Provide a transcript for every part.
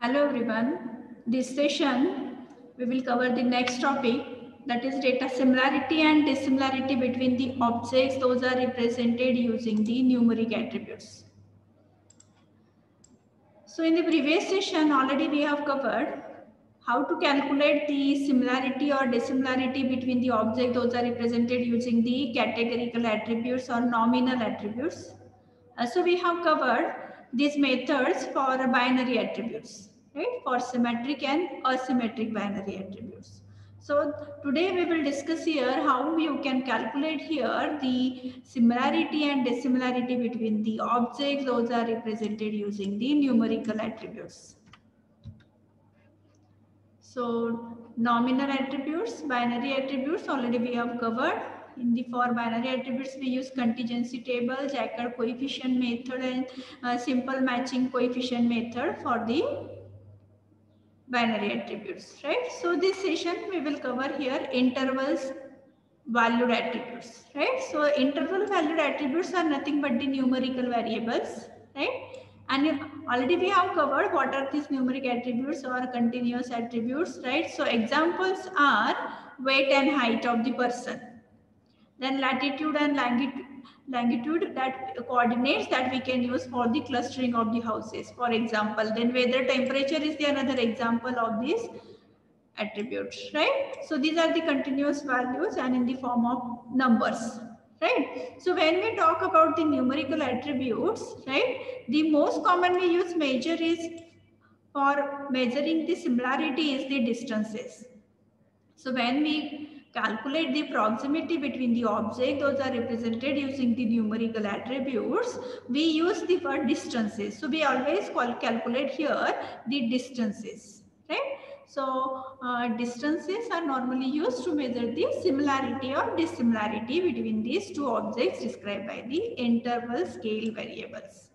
Hello everyone. This session we will cover the next topic, that is data similarity and dissimilarity between the objects. Those are represented using the numeric attributes. So in the previous session already we have covered how to calculate the similarity or dissimilarity between the object. Those are represented using the categorical attributes or nominal attributes. So we have covered these methods for binary attributes, right? For symmetric and asymmetric binary attributes. So today we will discuss here how you can calculate here the similarity and dissimilarity between the objects. Those are represented using the numerical attributes. So nominal attributes, binary attributes already we have covered. For binary attributes we use contingency table, Jacob coefficient method and simple matching coefficient method for the binary attributes, right? So this session we will cover here intervals valued attributes, right? So interval valued attributes are nothing but the numerical variables, right? And already we have covered what are these numeric attributes or continuous attributes, right? So examples are weight and height of the person, then latitude and longitude, that coordinates that we can use for the clustering of the houses, for example. Then weather, temperature is the another example of these attributes, right? So these are the continuous values and in the form of numbers, right? So when we talk about the numerical attributes, right, the most commonly used measure is for measuring the similarity is the distances. So when we calculate the proximity between the object, those are represented using the numerical attributes. We use the word distances. So we always calculate here the distances, right? So distances are normally used to measure the similarity or dissimilarity between these two objects described by the interval scale variables.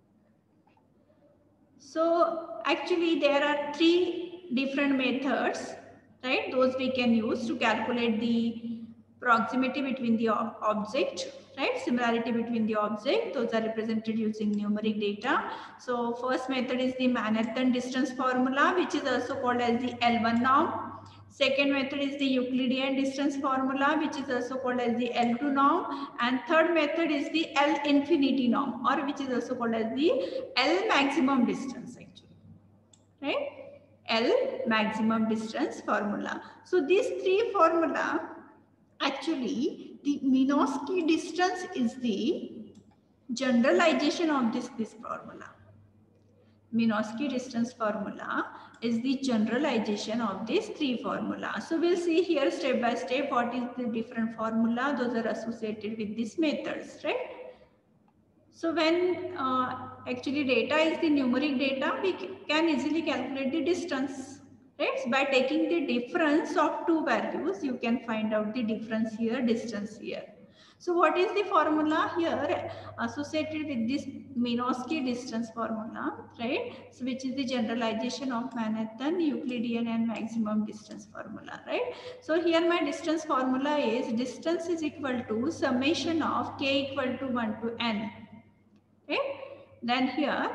So actually there are three different methods, right? Those we can use to calculate the proximity between the object, right? Similarity between the object. Those are represented using numeric data. So first method is the Manhattan distance formula, which is also called as the L1 norm. Second method is the Euclidean distance formula, which is also called as the L2 norm. And third method is the L infinity norm, or which is also called as the L maximum distance actually, right? L maximum distance formula. So these three formula, actually the Minkowski distance is the generalization of this formula. Minkowski distance formula is the generalization of these three formulas. So we'll see here step by step what is the different formula. Those are associated with these methods, right? So when actually data is the numeric data, we can easily calculate the distance, right? By taking the difference of two values, you can find out the difference here, distance here. So what is the formula here associated with this Minkowski distance formula, right? So which is the generalization of Manhattan, Euclidean and maximum distance formula, right? So here my distance formula is distance is equal to summation of k equal to 1 to n. Okay. Then here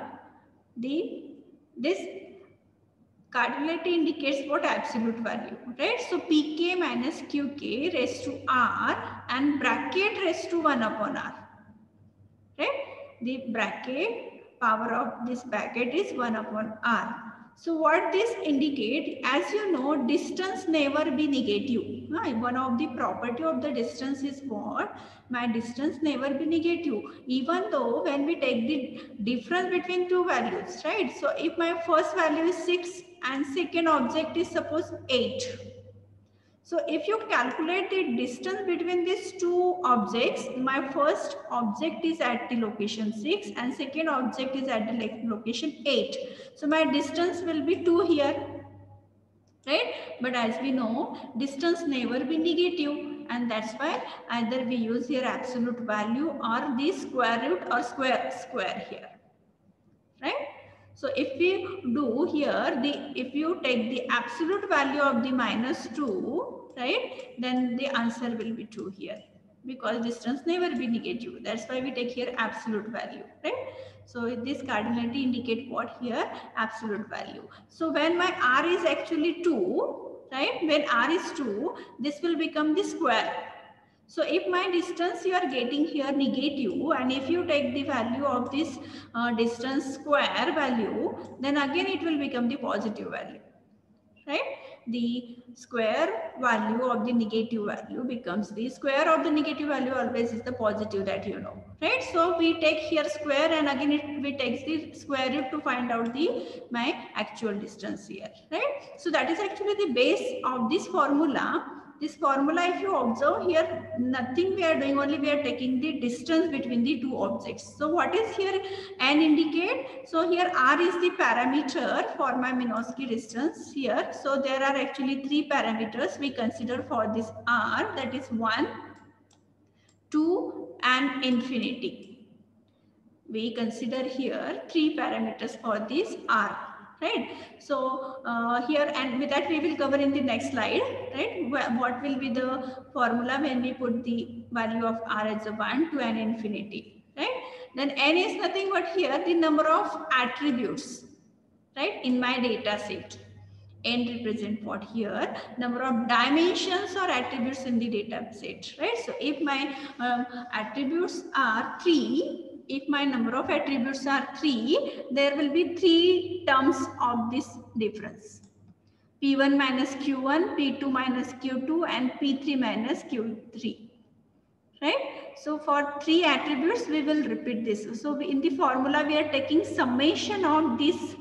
this cardinality indicates what absolute value, right? So pk minus qk raised to r and bracket raised to 1 upon r, right? The bracket power of this bracket is 1 upon r. So what this indicate, as you know, distance never be negative. One of the property of the distance is what? My distance never be negative. Even though when we take the difference between two values, right? So if my first value is 6 and second object is suppose 8. So if you calculate the distance between these two objects, my first object is at the location 6 and second object is at the location 8. So my distance will be 2 here, right? But as we know, distance never be negative, and that's why either we use here absolute value or the square root or square here, right? So if we do here, if you take the absolute value of the minus 2, right, then the answer will be 2 here, because distance never be negative. That's why we take here absolute value, right? So this cardinality indicate what here? Absolute value. So when my r is actually 2, right? When r is 2, this will become the square. So if my distance you are getting here negative, and if you take the value of this distance square value, then again it will become the positive value, right? The square value of the negative value becomes the square of the negative value always is the positive, that you know, right? So we take here square, and again we take the square root to find out the my actual distance here, right? So that is actually the base of this formula. This formula, if you observe here, nothing we are doing, only we are taking the distance between the two objects. So what is here n indicate? So here r is the parameter for my Minkowski distance here. So there are actually three parameters we consider for this r, that is 1, 2 and infinity. We consider here three parameters for this r, right? So here, and with that we will cover in the next slide, right? What will be the formula when we put the value of r as a 1, 2 and infinity, right? Then n is nothing but here the number of attributes, right, in my data set. N represent what here? Number of dimensions or attributes in the data set, right? So if my attributes are 3, if my number of attributes are 3, there will be 3 terms of this difference. P1 minus Q1, P2 minus Q2 and P3 minus Q3, right? So for 3 attributes, we will repeat this. So in the formula, we are taking summation of this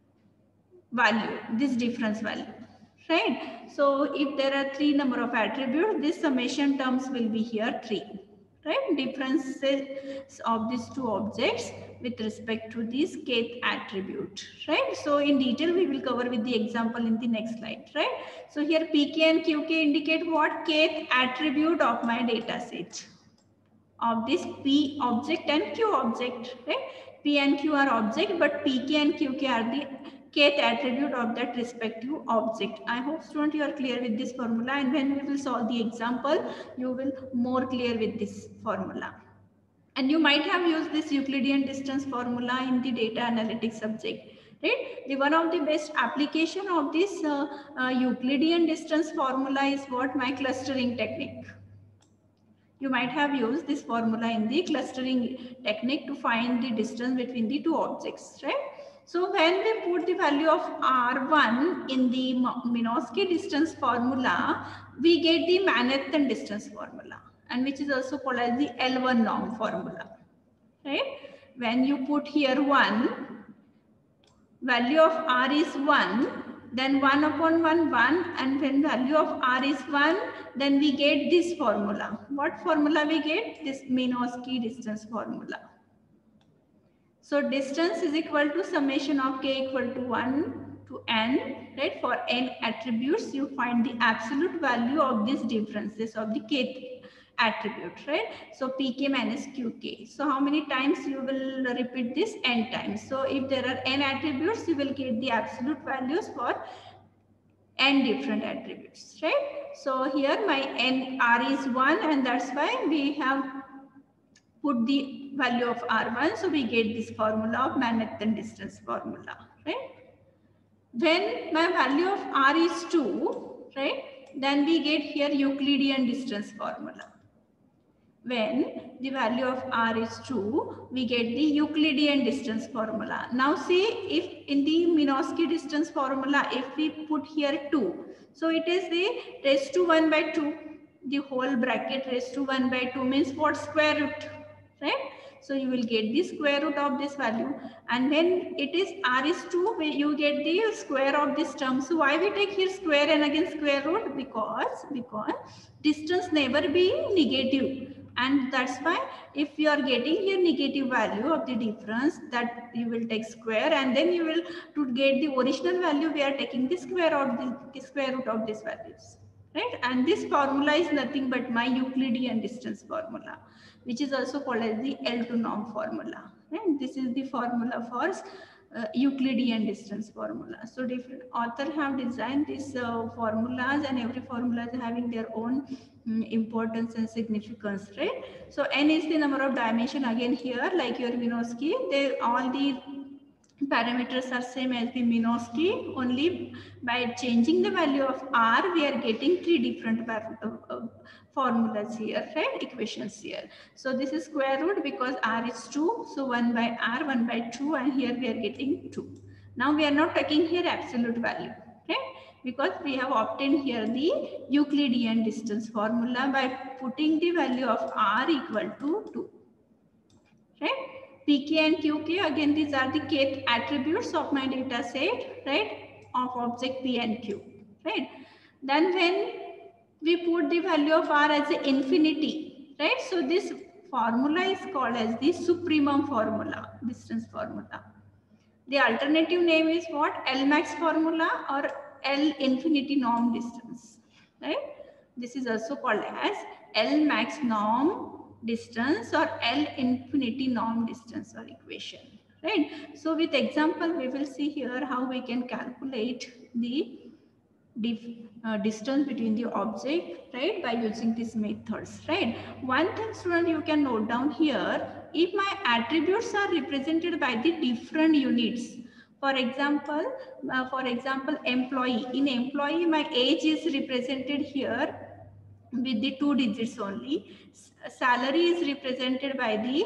value, this difference value, right? So if there are 3 number of attributes, this summation terms will be here 3, right? Differences of these two objects with respect to this kth attribute, right? So in detail we will cover with the example in the next slide, right? So here pk and qk indicate what? Kth attribute of my data set of this p object and q object, right? P and q are object, but pk and qk are the kth attribute of that respective object. I hope student you are clear with this formula, and when we will solve the example, you will more clear with this formula. And you might have used this Euclidean distance formula in the data analytics subject, right? The one of the best application of this Euclidean distance formula is what? My clustering technique. You might have used this formula in the clustering technique to find the distance between the two objects, right? So when we put the value of R1 in the Minkowski distance formula, we get the Manhattan distance formula, and which is also called as the L1 norm formula, right? When you put here 1, value of R is 1, then 1 upon 1, 1, and when value of R is 1, then we get this formula. What formula we get? This Minkowski distance formula. So distance is equal to summation of k equal to 1 to n, right? For n attributes, you find the absolute value of these differences of the kth attribute, right? So pk minus qk. So how many times you will repeat this? N times. So if there are n attributes, you will get the absolute values for n different attributes, right? So here my n r is 1, and that's why we have put the value of R1. So we get this formula of Manhattan distance formula, right? When my value of R is 2, right? Then we get here Euclidean distance formula. When the value of R is 2, we get the Euclidean distance formula. Now see, if in the Minkowski distance formula, if we put here 2, so it is the raised to 1 by 2. The whole bracket raised to 1 by 2 means what? Square root, right? So you will get the square root of this value, and when it is R is 2, you get the square of this term. So why we take here square and again square root? Because distance never be negative, and that's why if you are getting here negative value of the difference, that you will take square, and then you will, to get the original value, we are taking the square of the square root of these values, right? And this formula is nothing but my Euclidean distance formula, which is also called as the L2 norm formula, right? This is the formula for Euclidean distance formula. So different authors have designed these formulas, and every formula is having their own importance and significance, right? So n is the number of dimension again here, like your Minkowski. They all the parameters are same as the Minkowski. Only by changing the value of r, we are getting three different formulas here, right? Equations here. So this is square root because r is 2. So 1 by r, 1 by 2, and here we are getting 2. Now we are not taking here absolute value, right? Because we have obtained here the Euclidean distance formula by putting the value of r equal to 2, right? Pk and qk, again these are the kth attributes of my data set, right, of object p and q, right? Then when we put the value of r as a infinity, right? So this formula is called as the supremum formula, distance formula. The alternative name is what? L max formula or L infinity norm distance, right? This is also called as L max norm distance or L infinity norm distance or equation, right? So with example, we will see here how we can calculate the distance between the object, right, by using these methods, right? One thing, student, you can note down here, if my attributes are represented by the different units, for example, employee. In employee, my age is represented here with the 2 digits only. Salary is represented by the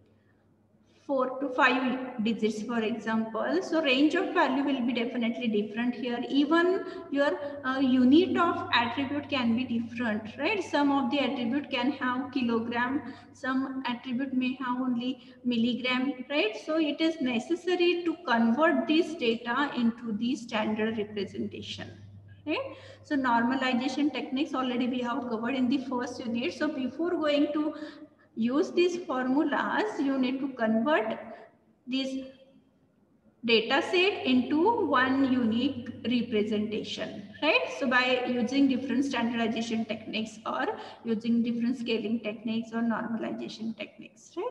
4 to 5 digits, for example. So range of value will be definitely different here. Even your unit of attribute can be different, right? Some of the attribute can have kilogram, some attribute may have only milligram, right? So it is necessary to convert this data into the standard representation, right? So normalization techniques already we have covered in the first unit. So before going to use these formulas, you need to convert this data set into one unique representation, right? So by using different standardization techniques or using different scaling techniques or normalization techniques, right?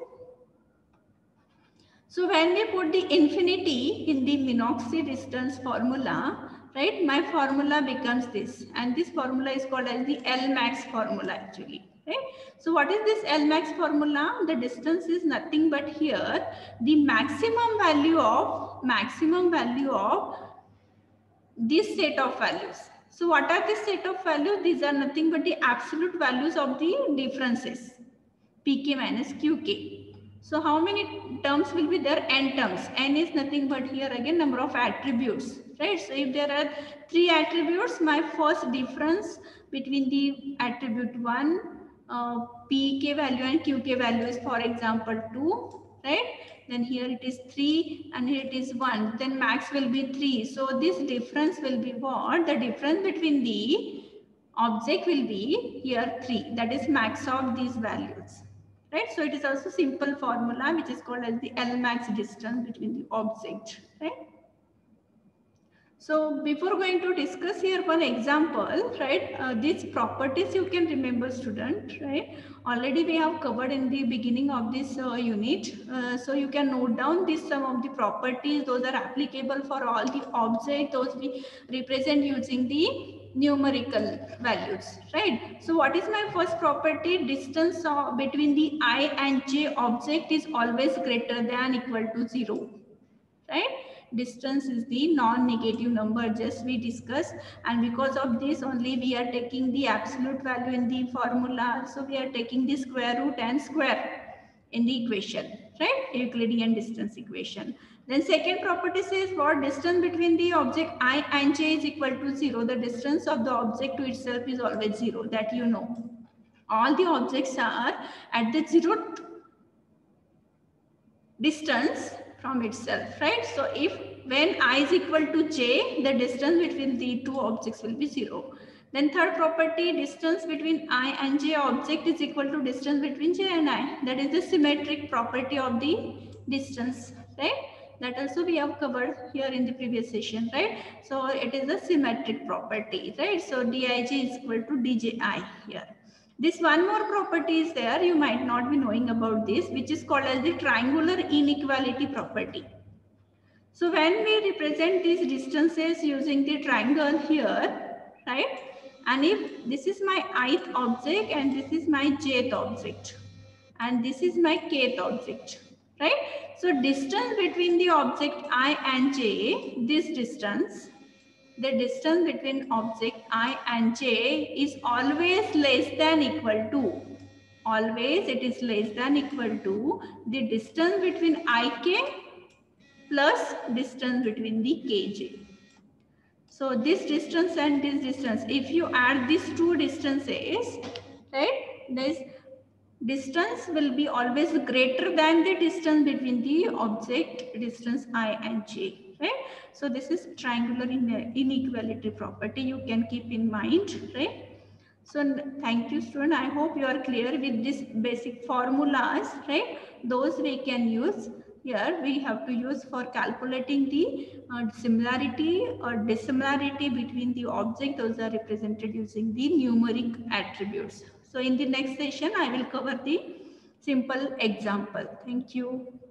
So when we put the infinity in the Minkowski distance formula, right, my formula becomes this, and this formula is called as the L max formula actually, right? So what is this L max formula? The distance is nothing but here the maximum value of this set of values. So what are this set of values? These are nothing but the absolute values of the differences, Pk minus Qk. So how many terms will be there? N terms. N is nothing but here again number of attributes, right? So if there are 3 attributes, my first difference between the attribute 1, Pk value and Qk value is, for example, 2, right? Then here it is 3 and here it is 1. Then max will be 3. So this difference will be what? The difference between the object will be here 3. That is max of these values. Right, so it is also simple formula which is called as the L max distance between the object, right? So before going to discuss here one example, right, these properties you can remember, student, right? Already we have covered in the beginning of this unit. So you can note down this some of the properties. Those are applicable for all the objects. Those we represent using the numerical values, right? So what is my first property? Distance between the I and j object is always greater than equal to 0, right? Distance is the non-negative number, just we discussed, and because of this only we are taking the absolute value in the formula. So we are taking the square root and square in the equation, right? Euclidean distance equation. Then second property says what? Distance between the object I and j is equal to 0. The distance of the object to itself is always 0, that you know. All the objects are at the 0th distance from itself, right? So if when I is equal to j, the distance between the two objects will be 0. Then third property, distance between I and j object is equal to distance between j and I. That is the symmetric property of the distance, right? That also we have covered here in the previous session, right? So it is a symmetric property, right? So dij is equal to dji here. This one more property is there, you might not be knowing about this, which is called as the triangular inequality property. So when we represent these distances using the triangle here, right, And if this is my ith object and this is my jth object and this is my kth object, right? So distance between the object I and j, this distance, the distance between object I and j is always less than equal to, always it is less than equal to the distance between ik plus distance between the kj. So this distance and this distance, if you add these two distances, right, this distance will be always greater than the distance between the object distance I and j, right? So this is triangular inequality property you can keep in mind, right? So thank you, student. I hope you are clear with this basic formulas, right? Those we can use. Here we have to use for calculating the similarity or dissimilarity between the object. Those are represented using the numeric attributes. So in the next session, I will cover the simple example. Thank you.